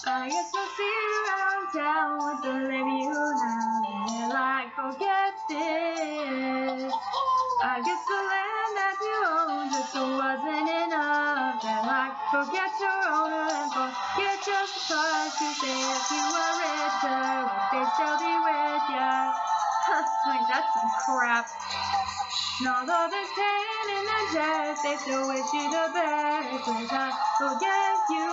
I guess I'll see you around town with the lady you now. And like, forget this. I guess the land that you own just wasn't enough. And like, forget your owner and forget your supplies. You say if you were richer, would they still be with ya? Like, that's some crap. And although there's pain in their chest, they still wish you the best. Cause I forget you.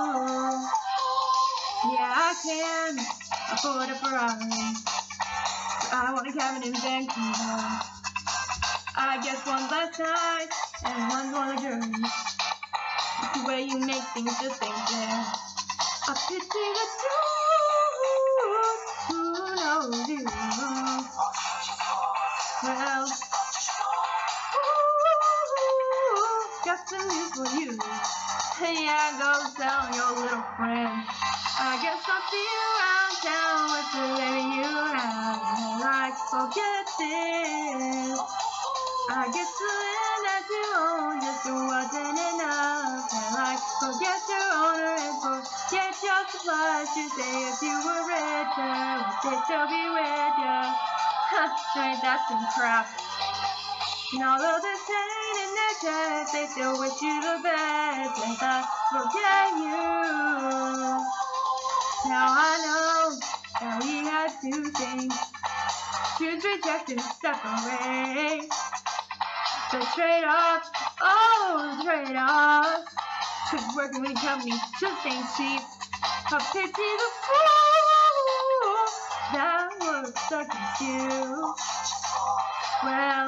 Yeah, I can afford a Ferrari. I want a cabin in Vancouver. I guess one's last night and one's more luxury. It's the way you make things just ain't there. I pity the truth. Who knows you? Well, got some news for you. Yeah, go tell your little friend. I guess I'll see you around town with the lady you have. And like, forget this. I guess the land that you own just wasn't enough. And like, forget your owner and forget your supplies. You say if you were richer, would they still be with ya? Ain't that some crap? And although there's pain in their chest, they still wish you the best. And I forget you. Now I know that we had two things. Choose, reject, and separate. The trade-off, oh, the trade-off. Cause working with a company just ain't cheap. I pity the fool that was stuck with you. Well,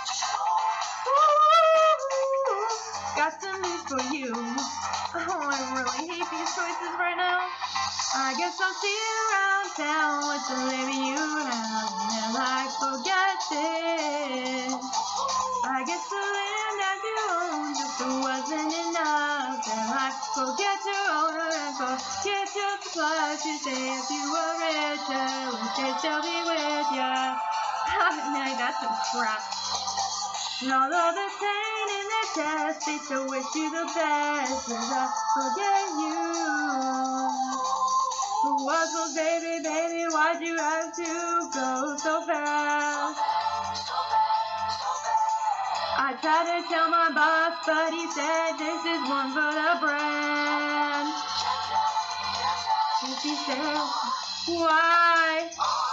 got some news for you. Oh, I really hate these choices right now. I guess I'll see you around town with the lady you have. And like, forget this. I guess the land that you own just wasn't enough. And like, forget your owner and forget your supplies. You say if you were richer, would they still be with ya? Now that's some crap. And although there's pain in their chest, they still wish you the best. Cause I forget you. Who was those baby, baby? Why'd you have to go so fast? I tried to tell my boss, but he said this is one for the brand. And she said, why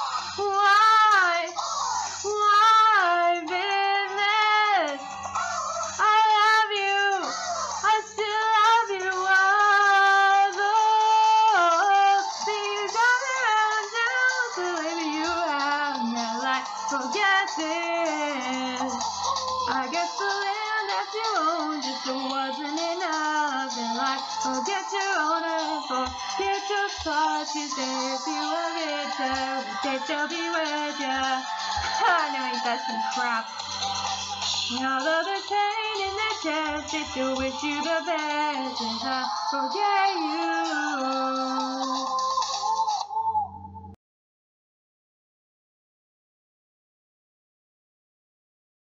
business? I love you, I still love you. Forget this. I guess the land that you own just wasn't enough. And like, forget your owner, forget your thoughts. You say if you were richer, would they still be with ya? No, ain't that some crap? And although there's pain in their chest, they still wish you the best. And I forget you.